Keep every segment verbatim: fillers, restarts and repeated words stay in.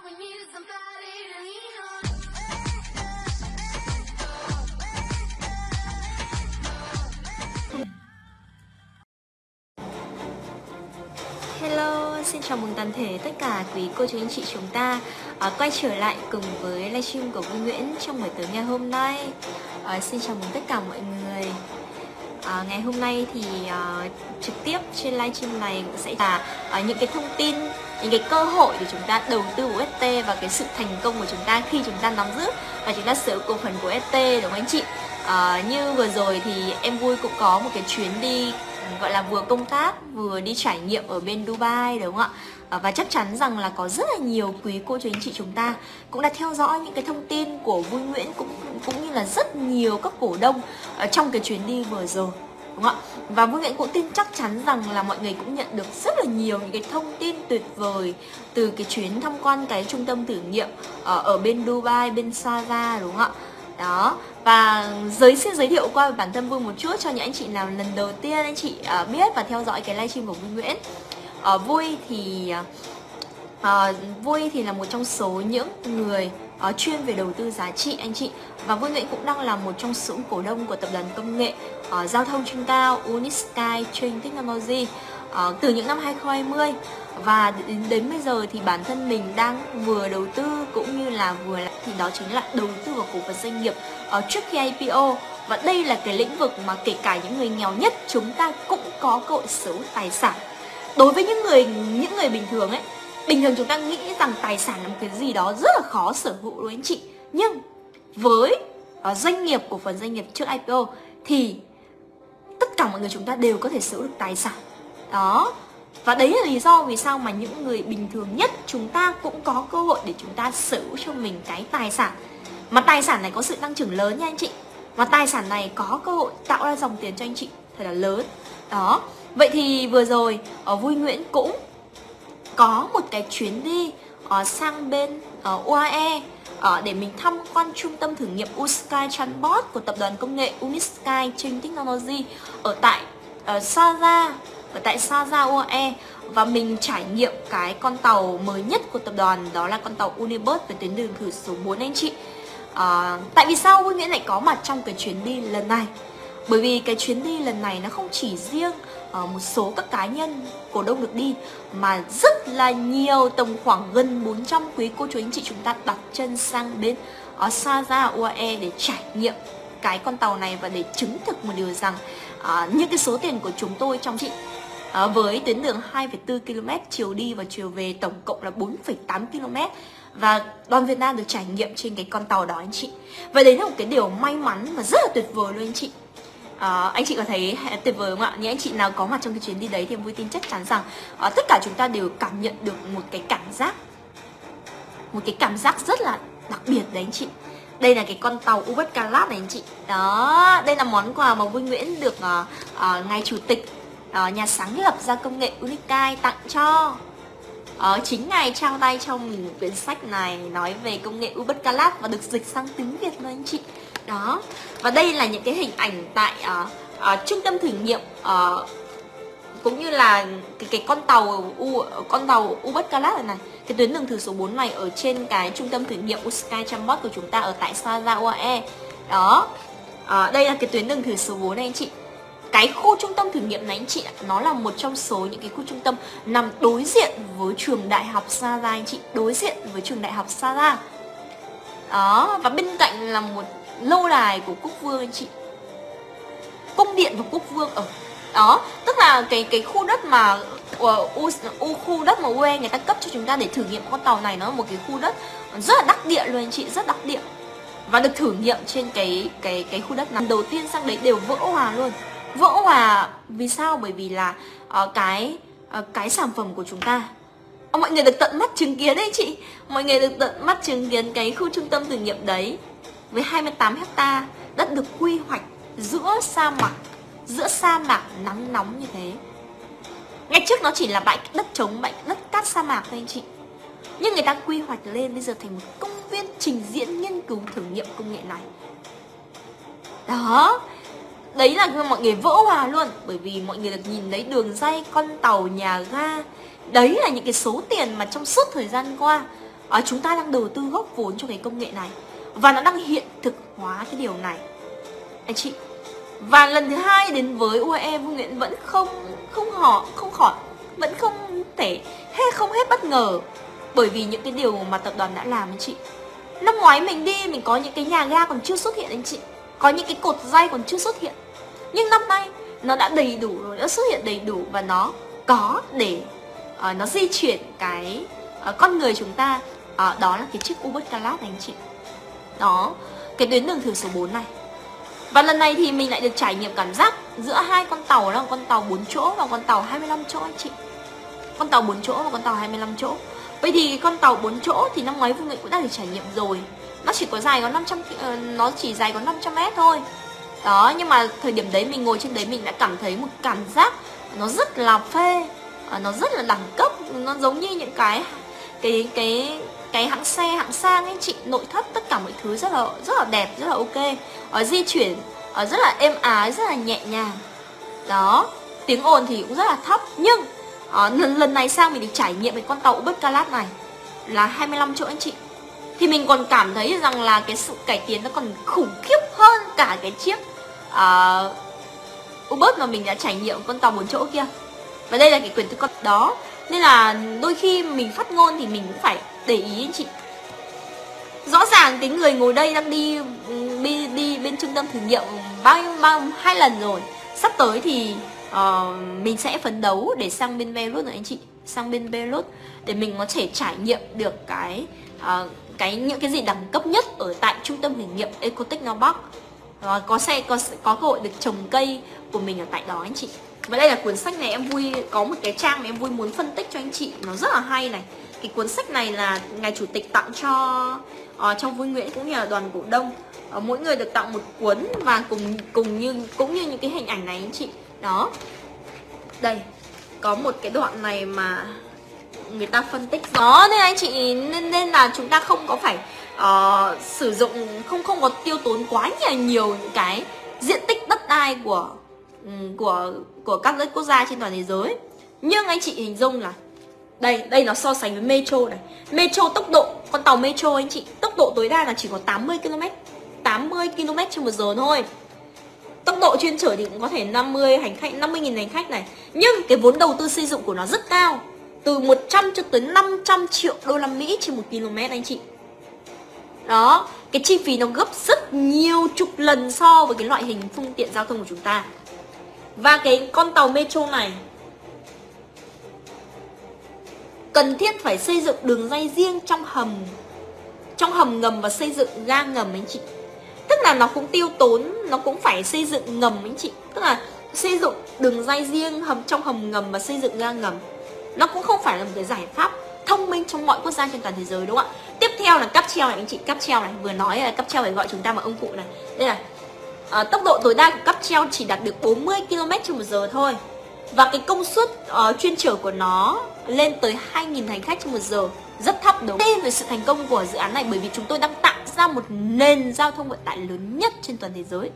we need somebody to lean on. Hello, xin chào mừng toàn thể tất cả quý cô chú anh chị chúng ta uh, quay trở lại cùng với livestream của Vui Nguyễn trong buổi tối ngày hôm nay. uh, Xin chào mừng tất cả mọi người. uh, Ngày hôm nay thì uh, trực tiếp trên livestream này cũng sẽ là uh, những cái thông tin, những cái cơ hội để chúng ta đầu tư u ét tê và cái sự thành công của chúng ta khi chúng ta nắm giữ và chúng ta sở hữu cổ phần của u ét tê, đúng không anh chị? Uh, như vừa rồi thì em Vui cũng có một cái chuyến đi gọi là vừa công tác vừa đi trải nghiệm ở bên Dubai, đúng không ạ? À, và chắc chắn rằng là có rất là nhiều quý cô chú anh chị chúng ta cũng đã theo dõi những cái thông tin của Vui Nguyễn, cũng cũng như là rất nhiều các cổ đông ở trong cái chuyến đi vừa rồi, đúng không ạ? Và Vui Nguyễn cũng tin chắc chắn rằng là mọi người cũng nhận được rất là nhiều những cái thông tin tuyệt vời từ cái chuyến tham quan cái trung tâm thử nghiệm ở, ở bên Dubai, bên Sharjah, đúng không ạ? Đó, và giới xin giới thiệu qua bản thân Vui một chút cho những anh chị nào lần đầu tiên anh chị uh, biết và theo dõi cái livestream của Vui Nguyễn. uh, Vui thì uh, Vui thì là một trong số những người uh, chuyên về đầu tư giá trị anh chị. Và Vui Nguyễn cũng đang là một trong số cổ đông của tập đoàn công nghệ uh, giao thông trên cao Unisky Train Technology uh, từ những năm hai không hai không. Và đến, đến bây giờ thì bản thân mình đang vừa đầu tư cũng như là vừa là thì đó chính là đầu tư vào cổ phần doanh nghiệp uh, trước khi i pê o. Và đây là cái lĩnh vực mà kể cả những người nghèo nhất chúng ta cũng có cơ hội sở hữu tài sản. Đối với những người những người bình thường ấy, bình thường chúng ta nghĩ rằng tài sản là một cái gì đó rất là khó sở hữu đối với anh chị. Nhưng với uh, doanh nghiệp, cổ phần doanh nghiệp trước i pê o thì tất cả mọi người chúng ta đều có thể sở hữu được tài sản. Đó. Và đấy là lý do vì sao mà những người bình thường nhất chúng ta cũng có cơ hội để chúng ta sở hữu cho mình cái tài sản. Mà tài sản này có sự tăng trưởng lớn nha anh chị. Và tài sản này có cơ hội tạo ra dòng tiền cho anh chị thật là lớn. Đó. Vậy thì vừa rồi ở Vui Nguyễn cũng có một cái chuyến đi uh, sang bên uh, u a e uh, để mình tham quan trung tâm thử nghiệm Unisky Chatbot của tập đoàn công nghệ Unisky Train Technology ở tại uh, Sharjah, ở tại Sharjah u a e. Và mình trải nghiệm cái con tàu mới nhất của tập đoàn, đó là con tàu Unibus với tuyến đường thử số bốn anh chị. À, tại vì sao Vui Nguyễn lại có mặt trong cái chuyến đi lần này? Bởi vì cái chuyến đi lần này nó không chỉ riêng uh, một số các cá nhân cổ đông được đi, mà rất là nhiều, tầm khoảng gần bốn trăm quý cô chú anh chị chúng ta đặt chân sang bên ở Sharjah u a e để trải nghiệm cái con tàu này và để chứng thực một điều rằng uh, những cái số tiền của chúng tôi trong chị uh, với tuyến đường hai phẩy bốn ki lô mét chiều đi và chiều về tổng cộng là bốn phẩy tám ki lô mét, và đoàn Việt Nam được trải nghiệm trên cái con tàu đó anh chị. Và đấy là một cái điều may mắn và rất là tuyệt vời luôn anh chị. À, anh chị có thấy tuyệt vời không ạ? Những anh chị nào có mặt trong cái chuyến đi đấy thì Vui tin chắc chắn rằng à, tất cả chúng ta đều cảm nhận được một cái cảm giác, một cái cảm giác rất là đặc biệt đấy anh chị. Đây là cái con tàu Ubud Calat này anh chị. Đó, đây là món quà mà Vui Nguyễn được uh, uh, ngài chủ tịch uh, nhà sáng lập ra công nghệ Unisky tặng cho. Ờ, chính ngài trao tay cho mình quyển sách này nói về công nghệ Ubud Calat và được dịch sang tiếng Việt luôn anh chị. Đó. Và đây là những cái hình ảnh tại uh, uh, trung tâm thử nghiệm uh, cũng như là cái, cái con tàu U, con tàu Ubud Calat này, này. Cái tuyến đường thử số bốn này ở trên cái trung tâm thử nghiệm Unisky Chatbot của chúng ta ở tại Sharjah u a e. Đó. Uh, đây là cái tuyến đường thử số bốn này anh chị. Cái khu trung tâm thử nghiệm này anh chị ạ, nó là một trong số những cái khu trung tâm nằm đối diện với trường đại học Sharjah anh chị, đối diện với trường đại học Sharjah. Đó, và bên cạnh là một lâu đài của quốc vương anh chị, cung điện của quốc vương ở đó, tức là cái cái khu đất mà u, u, khu đất mà u a e người ta cấp cho chúng ta để thử nghiệm con tàu này, nó là một cái khu đất rất là đắc địa luôn anh chị, rất đắc địa, và được thử nghiệm trên cái cái cái khu đất này. Đầu tiên sang đấy đều vỡ hòa luôn. Vỡ hòa vì sao? Bởi vì là uh, cái uh, cái sản phẩm của chúng ta uh, mọi người được tận mắt chứng kiến đấy chị. Mọi người được tận mắt chứng kiến cái khu trung tâm thử nghiệm đấy với hai mươi tám hecta đất được quy hoạch giữa sa mạc, giữa sa mạc nắng nóng như thế. Ngay trước nó chỉ là bãi đất trống, bãi đất cát sa mạc thôi anh chị. Nhưng người ta quy hoạch lên bây giờ thành một công viên trình diễn nghiên cứu thử nghiệm công nghệ này. Đó. Đấy là mọi người vỡ hòa luôn. Bởi vì mọi người được nhìn thấy đường ray, con tàu, nhà ga. Đấy là những cái số tiền mà trong suốt thời gian qua à, chúng ta đang đầu tư góp vốn cho cái công nghệ này và nó đang hiện thực hóa cái điều này anh chị. Và lần thứ hai đến với u a e, Vui Nguyễn vẫn không không họ không khỏi vẫn không thể hết không hết bất ngờ bởi vì những cái điều mà tập đoàn đã làm anh chị. Năm ngoái mình đi mình có những cái nhà ga còn chưa xuất hiện anh chị, có những cái cột dây còn chưa xuất hiện, nhưng năm nay nó đã đầy đủ rồi, đã xuất hiện đầy đủ và nó có để uh, nó di chuyển cái uh, con người chúng ta, uh, đó là cái chiếc Ubus Class này anh chị. Đó, cái tuyến đường thử số bốn này. Và lần này thì mình lại được trải nghiệm cảm giác giữa hai con tàu, đó là con tàu bốn chỗ và con tàu hai mươi lăm chỗ anh chị. Con tàu bốn chỗ và con tàu hai mươi lăm chỗ. Vậy thì con tàu bốn chỗ thì năm ngoái Vui Nguyễn cũng đã được trải nghiệm rồi. Nó chỉ có dài có năm trăm uh, nó chỉ dài có năm trăm mét thôi. Đó, nhưng mà thời điểm đấy mình ngồi trên đấy mình đã cảm thấy một cảm giác nó rất là phê, uh, nó rất là đẳng cấp, nó giống như những cái cái cái cái hãng xe hãng sang anh chị, nội thất tất cả mọi thứ rất là rất là đẹp, rất là ok. Ở di chuyển ở rất là êm ái, rất là nhẹ nhàng. Đó, tiếng ồn thì cũng rất là thấp. Nhưng ở lần, lần này sang mình được trải nghiệm cái con tàu Ubus Class này là hai mươi lăm chỗ anh chị, thì mình còn cảm thấy rằng là cái sự cải tiến nó còn khủng khiếp hơn cả cái chiếc uh, Ubus mà mình đã trải nghiệm con tàu bốn chỗ kia. Và đây là cái quyền tự con đó. Nên là đôi khi mình phát ngôn thì mình cũng phải để ý anh chị. Rõ ràng cái người ngồi đây đang đi đi, đi bên trung tâm thử nghiệm bao nhiêu bao hai lần rồi. Sắp tới thì uh, mình sẽ phấn đấu để sang bên Beirut rồi anh chị, sang bên Beirut để mình có thể trải nghiệm được cái uh, cái những cái gì đẳng cấp nhất ở tại trung tâm thử nghiệm Ecotechnopark. Uh, có xe có có cơ hội được trồng cây của mình ở tại đó anh chị. Và đây là cuốn sách này em vui có một cái trang mà em vui muốn phân tích cho anh chị, nó rất là hay này. Cái cuốn sách này là ngài chủ tịch tặng cho uh, cho Vui Nguyễn cũng như là đoàn cổ đông. Uh, mỗi người được tặng một cuốn và cùng cùng như cũng như những cái hình ảnh này anh chị. Đó. Đây, có một cái đoạn này mà người ta phân tích đó, nên anh chị nên nên là chúng ta không có phải uh, sử dụng không không có tiêu tốn quá nhiều nhiều những cái diện tích đất đai của của của các quốc gia trên toàn thế giới. Nhưng anh chị hình dung là đây đây nó so sánh với metro này. Metro tốc độ, con tàu metro anh chị, tốc độ tối đa là chỉ có tám mươi ki lô mét, tám mươi ki lô mét trên một giờ thôi. Tốc độ chuyên chở thì cũng có thể năm mươi hành khách, năm mươi nghìn hành khách này. Nhưng cái vốn đầu tư xây dựng của nó rất cao, từ một trăm cho tới năm trăm triệu đô la Mỹ trên một km anh chị. Đó, cái chi phí nó gấp rất nhiều chục lần so với cái loại hình phương tiện giao thông của chúng ta. Và cái con tàu metro này cần thiết phải xây dựng đường ray riêng trong hầm trong hầm ngầm và xây dựng ga ngầm anh chị. Tức là nó cũng tiêu tốn, nó cũng phải xây dựng ngầm anh chị. Tức là xây dựng đường ray riêng hầm trong hầm ngầm và xây dựng ga ngầm. Nó cũng không phải là một cái giải pháp thông minh trong mọi quốc gia trên toàn thế giới, đúng không ạ? Tiếp theo là cáp treo này anh chị, cáp treo này, vừa nói là cáp treo phải gọi chúng ta bằng ông cụ này. Đây là à, tốc độ tối đa của cáp treo chỉ đạt được bốn mươi ki lô mét trên một giờ thôi. Và cái công suất uh, chuyên chở của nó lên tới hai nghìn hành khách trên một giờ, rất thấp đúng. Đây về sự thành công của dự án này bởi vì chúng tôi đang tạo ra một nền giao thông vận tải lớn nhất trên toàn thế giới.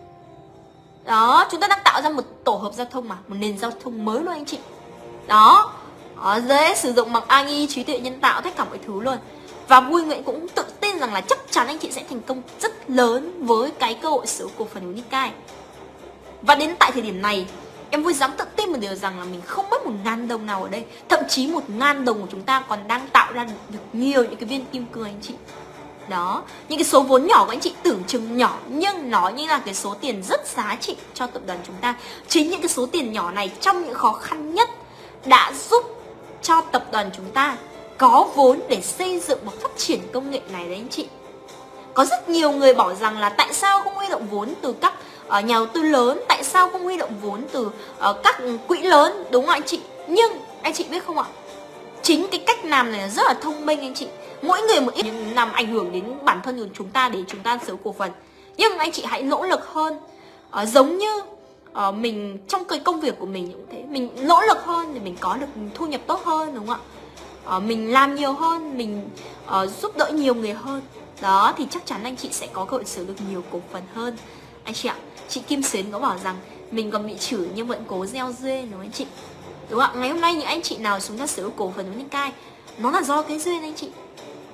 Đó, chúng ta đang tạo ra một tổ hợp giao thông mà, một nền giao thông mới luôn anh chị. Đó, đó dễ sử dụng bằng a i, trí tuệ nhân tạo, tất cả mọi thứ luôn. Và Vui Nguyễn cũng tự tin rằng là chắc chắn anh chị sẽ thành công rất lớn với cái cơ hội sở hữu cổ phần của Nikkei. Và đến tại thời điểm này, em Vui dám tự tin một điều rằng là mình không mất một ngàn đồng nào ở đây. Thậm chí một ngàn đồng của chúng ta còn đang tạo ra được nhiều những cái viên kim cương anh chị. Đó, những cái số vốn nhỏ của anh chị tưởng chừng nhỏ, nhưng nó như là cái số tiền rất giá trị cho tập đoàn chúng ta. Chính những cái số tiền nhỏ này trong những khó khăn nhất đã giúp cho tập đoàn chúng ta có vốn để xây dựng và phát triển công nghệ này đấy anh chị. Có rất nhiều người bảo rằng là tại sao không huy động vốn từ các uh, nhà đầu tư lớn, tại sao không huy động vốn từ uh, các quỹ lớn, đúng không anh chị? Nhưng anh chị biết không ạ, chính cái cách làm này là rất là thông minh anh chị. Mỗi người một ít làm ảnh hưởng đến bản thân của chúng ta để chúng ta sở hữu cổ phần. Nhưng anh chị hãy nỗ lực hơn, uh, giống như uh, mình trong cái công việc của mình cũng thế, mình nỗ lực hơn để mình có được thu nhập tốt hơn, đúng không ạ? Uh, mình làm nhiều hơn, mình uh, giúp đỡ nhiều người hơn. Đó thì chắc chắn anh chị sẽ có cơ hội sở hữu được nhiều cổ phần hơn anh chị ạ. Chị Kim Xuyến có bảo rằng mình còn bị chửi nhưng vẫn cố gieo duyên, đúng không anh chị? Đúng không ạ? Ngày hôm nay những anh chị nào chúng ta sở hữu cổ phần với Nikkei, nó là do cái duyên anh chị.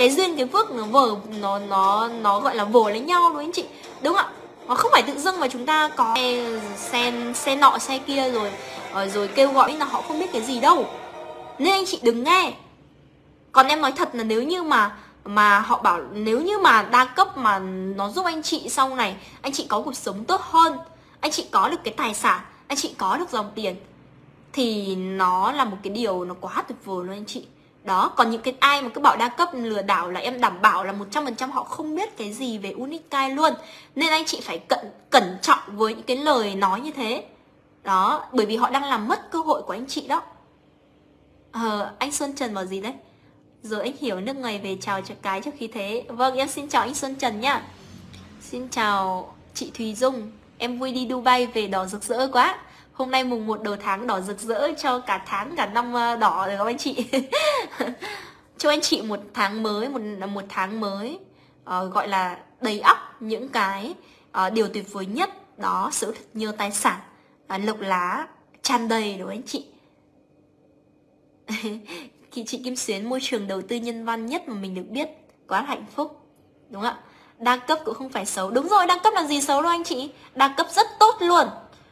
cái duyên cái phước nó vờ nó nó nó gọi là vồ lấy nhau đúng anh chị, đúng không ạ? Nó không phải tự dưng mà chúng ta có xe xe, xe nọ xe kia rồi rồi kêu gọi là họ không biết cái gì đâu, nên anh chị đừng nghe. Còn em nói thật là nếu như mà mà họ bảo nếu như mà đa cấp mà nó giúp anh chị sau này anh chị có cuộc sống tốt hơn, anh chị có được cái tài sản, anh chị có được dòng tiền, thì nó là một cái điều nó quá tuyệt vời luôn anh chị. Đó, còn những cái ai mà cứ bảo đa cấp lừa đảo là em đảm bảo là một trăm phần trăm họ không biết cái gì về Unicai luôn. Nên anh chị phải cẩn, cẩn trọng với những cái lời nói như thế. Đó, bởi vì họ đang làm mất cơ hội của anh chị đó. Ờ, anh Xuân Trần bảo gì đấy? Rồi anh hiểu nước ngoài về, chào cho cái trước khi thế. Vâng, em xin chào anh Xuân Trần nhá. Xin chào chị Thùy Dung. Em vui đi Dubai về, đỏ rực rỡ quá. Hôm nay mùng một đầu tháng đỏ rực rỡ cho cả tháng cả năm đỏ rồi các anh chị. Cho anh chị một tháng mới, một một tháng mới uh, gọi là đầy ắp những cái uh, điều tuyệt vời nhất. Đó, sở thật nhiều tài sản, uh, lộc lá tràn đầy đúng anh chị. Khi chị Kim Xuyến, môi trường đầu tư nhân văn nhất mà mình được biết, quá hạnh phúc. Đúng không ạ? Đa cấp cũng không phải xấu. Đúng rồi, đa cấp là gì xấu đâu anh chị. Đa cấp rất tốt luôn.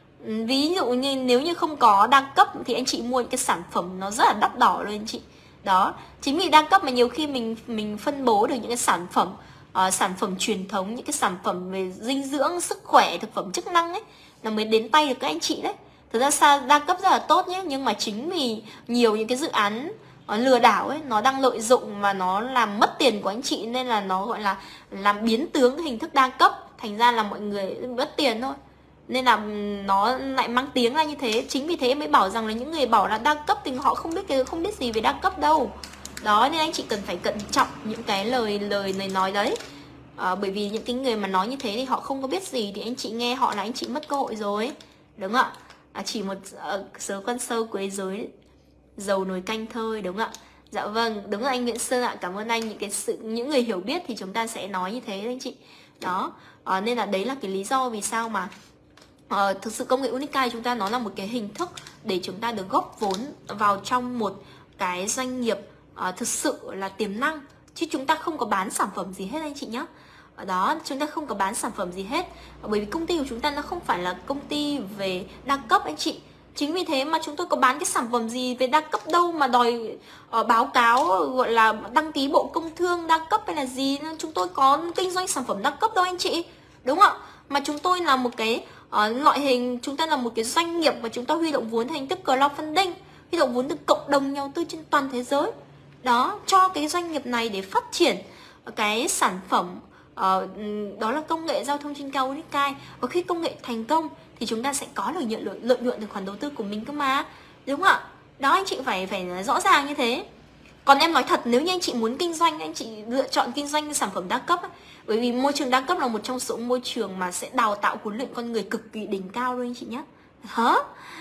Ví dụ như nếu như không có đa cấp thì anh chị mua những cái sản phẩm nó rất là đắt đỏ luôn anh chị. Đó, chính vì đa cấp mà nhiều khi mình mình phân bố được những cái sản phẩm uh, sản phẩm truyền thống, những cái sản phẩm về dinh dưỡng, sức khỏe, thực phẩm chức năng ấy, là mới đến tay được các anh chị đấy. Thực ra sao đa cấp rất là tốt nhé, nhưng mà chính vì nhiều những cái dự án uh, lừa đảo ấy, nó đang lợi dụng và nó làm mất tiền của anh chị, nên là nó gọi là làm biến tướng cái hình thức đa cấp, thành ra là mọi người mất tiền thôi. Nên là nó lại mang tiếng ra như thế. Chính vì thế em mới bảo rằng là những người bảo là đa cấp thì họ không biết cái không biết gì về đa cấp đâu. Đó, nên anh chị cần phải cẩn trọng những cái lời lời lời nói đấy. À, bởi vì những cái người mà nói như thế thì họ không có biết gì, thì anh chị nghe họ là anh chị mất cơ hội rồi. Đúng không ạ? À, chỉ một uh, số con sâu quấy rối dầu nồi canh thôi, đúng không ạ? Dạ vâng, đúng rồi anh Nguyễn Sơn ạ. Cảm ơn anh. Những cái sự những người hiểu biết thì chúng ta sẽ nói như thế đấy anh chị. Đó, à, nên là đấy là cái lý do vì sao mà Uh, thực sự công nghệ Unicai chúng ta nó là một cái hình thức để chúng ta được góp vốn vào trong một cái doanh nghiệp uh, thực sự là tiềm năng, chứ chúng ta không có bán sản phẩm gì hết anh chị nhé. Ở đó chúng ta không có bán sản phẩm gì hết, bởi vì công ty của chúng ta nó không phải là công ty về đa cấp anh chị. Chính vì thế mà chúng tôi có bán cái sản phẩm gì về đa cấp đâu mà đòi uh, báo cáo gọi là đăng ký Bộ Công Thương đa cấp hay là gì. Chúng tôi có kinh doanh sản phẩm đa cấp đâu anh chị, đúng không ạ? Mà chúng tôi là một cái uh, loại hình, chúng ta là một cái doanh nghiệp và chúng ta huy động vốn theo hình thức crowdfunding, huy động vốn từ cộng đồng nhà đầu tư trên toàn thế giới. Đó, cho cái doanh nghiệp này để phát triển cái sản phẩm uh, đó là công nghệ giao thông trên cao Unicai. Và khi công nghệ thành công thì chúng ta sẽ có lợi nhuận lợi nhuận từ khoản đầu tư của mình cơ mà, đúng không ạ? Đó, anh chị phải phải rõ ràng như thế. Còn em nói thật, nếu như anh chị muốn kinh doanh, anh chị lựa chọn kinh doanh sản phẩm đa cấp ấy, bởi vì môi trường đa cấp là một trong số môi trường mà sẽ đào tạo huấn luyện con người cực kỳ đỉnh cao luôn anh chị nhé. Hả?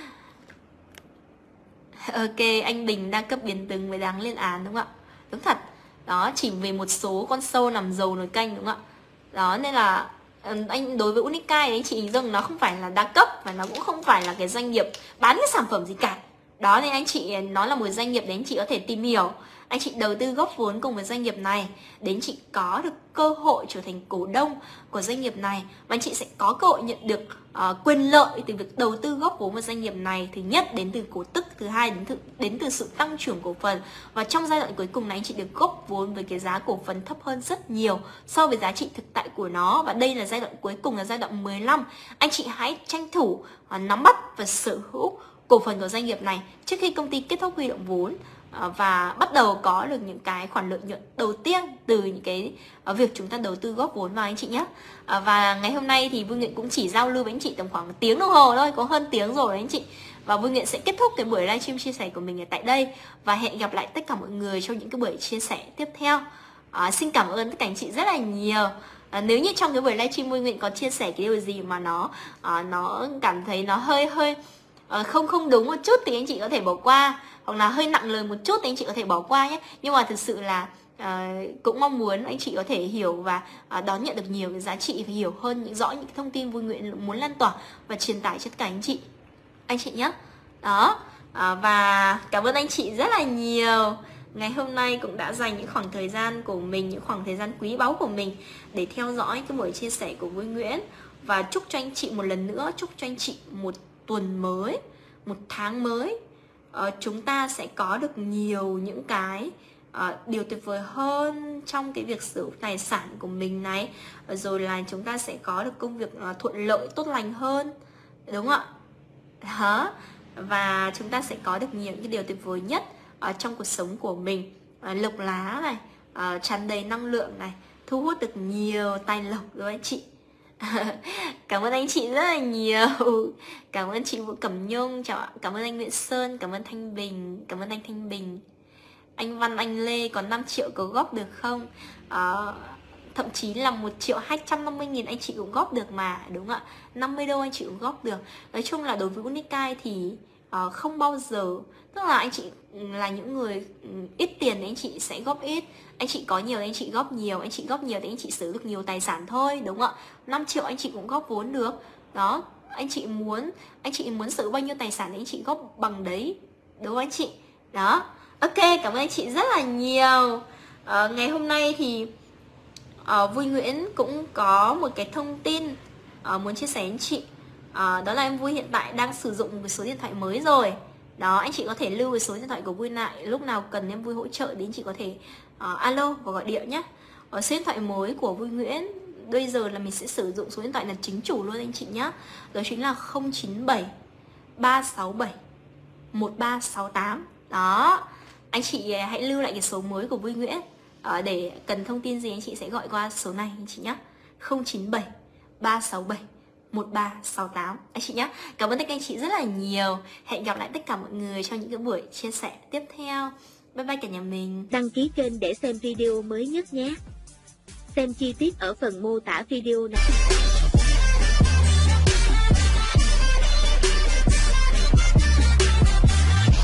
Ok, anh Bình đa cấp biến tướng mới đáng lên án đúng không ạ? Đúng thật. Đó, chỉ về một số con sâu nằm dầu nồi canh đúng không ạ? Đó, nên là anh đối với Unicai thì anh chị hình dung nó không phải là đa cấp và nó cũng không phải là cái doanh nghiệp bán cái sản phẩm gì cả. Đó, nên anh chị nó là một doanh nghiệp để anh chị có thể tìm hiểu, anh chị đầu tư góp vốn cùng với doanh nghiệp này để anh chị có được cơ hội trở thành cổ đông của doanh nghiệp này, và anh chị sẽ có cơ hội nhận được uh, quyền lợi từ việc đầu tư góp vốn vào doanh nghiệp này. Thứ nhất đến từ cổ tức, thứ hai đến từ đến từ sự tăng trưởng cổ phần, và trong giai đoạn cuối cùng này anh chị được góp vốn với cái giá cổ phần thấp hơn rất nhiều so với giá trị thực tại của nó. Và đây là giai đoạn cuối cùng, là giai đoạn mười lăm. Anh chị hãy tranh thủ uh, nắm bắt và sở hữu cổ phần của doanh nghiệp này trước khi công ty kết thúc huy động vốn và bắt đầu có được những cái khoản lợi nhuận đầu tiên từ những cái việc chúng ta đầu tư góp vốn vào anh chị nhé. Và ngày hôm nay thì Vui Nguyện cũng chỉ giao lưu với anh chị tầm khoảng một tiếng đồng hồ thôi, có hơn tiếng rồi đấy anh chị. Và Vui Nguyện sẽ kết thúc cái buổi livestream chia sẻ của mình ở tại đây, và hẹn gặp lại tất cả mọi người trong những cái buổi chia sẻ tiếp theo. À, xin cảm ơn tất cả anh chị rất là nhiều. À, nếu như trong cái buổi livestream Vui Nguyện có chia sẻ cái điều gì mà nó à, nó cảm thấy nó hơi hơi à, không không đúng một chút thì anh chị có thể bỏ qua, hoặc là hơi nặng lời một chút thì anh chị có thể bỏ qua nhé. Nhưng mà thực sự là uh, cũng mong muốn anh chị có thể hiểu và uh, đón nhận được nhiều cái giá trị và hiểu hơn những rõ những cái thông tin Vui Nguyện muốn lan tỏa và truyền tải cho tất cả anh chị anh chị nhé. Đó, uh, và cảm ơn anh chị rất là nhiều. ngày hôm nay cũng đã dành những khoảng thời gian của mình, những khoảng thời gian quý báu của mình để theo dõi cái buổi chia sẻ của Vui Nguyễn. Và chúc cho anh chị một lần nữa, chúc cho anh chị một tuần mới, một tháng mới, uh, chúng ta sẽ có được nhiều những cái uh, điều tuyệt vời hơn trong cái việc sở hữu tài sản của mình này. uh, Rồi là chúng ta sẽ có được công việc uh, thuận lợi, tốt lành hơn, đúng không ạ? Đó. Và chúng ta sẽ có được nhiều cái điều tuyệt vời nhất ở trong cuộc sống của mình, uh, lộc lá này, uh, tràn đầy năng lượng này, thu hút được nhiều tài lộc rồi anh chị. Cảm ơn anh chị rất là nhiều. Cảm ơn chị Vũ Cẩm Nhung, chào ạ. Cảm ơn anh Nguyễn Sơn, cảm ơn Thanh Bình, cảm ơn anh Thanh Bình. Anh Văn Anh Lê, còn năm triệu có góp được không? À, thậm chí là một triệu hai trăm năm mươi nghìn anh chị cũng góp được mà, đúng không ạ? năm mươi đô anh chị cũng góp được. Nói chung là đối với Unikai thì uh, không bao giờ, tức là anh chị là những người um, ít tiền thì anh chị sẽ góp ít, anh chị có nhiều thì anh chị góp nhiều, anh chị góp nhiều thì anh chị sử dụng nhiều tài sản thôi, đúng không ạ? năm triệu anh chị cũng góp vốn được. Đó, anh chị muốn anh chị muốn sử bao nhiêu tài sản thì anh chị góp bằng đấy, đúng không anh chị? Đó. Ok, cảm ơn anh chị rất là nhiều. à, Ngày hôm nay thì à, Vui Nguyễn cũng có một cái thông tin à, muốn chia sẻ với anh chị. à, Đó là em Vui hiện tại đang sử dụng một cái số điện thoại mới rồi. Đó, anh chị có thể lưu cái số điện thoại của Vui lại, lúc nào cần em Vui hỗ trợ đến chị có thể uh, alo và gọi điện nhé. Ở số điện thoại mới của Vui Nguyễn bây giờ là mình sẽ sử dụng số điện thoại là chính chủ luôn anh chị nhé. Đó chính là không chín bảy ba sáu bảy một ba sáu tám. Đó, anh chị hãy lưu lại cái số mới của Vui Nguyễn. à, Để cần thông tin gì anh chị sẽ gọi qua số này anh chị nhé. Không chín bảy ba sáu bảy một ba sáu tám anh chị nhé. Cảm ơn tất cả anh chị rất là nhiều. Hẹn gặp lại tất cả mọi người trong những cái buổi chia sẻ tiếp theo. Bye bye cả nhà mình. Đăng ký kênh để xem video mới nhất nhé. Xem chi tiết ở phần mô tả video này.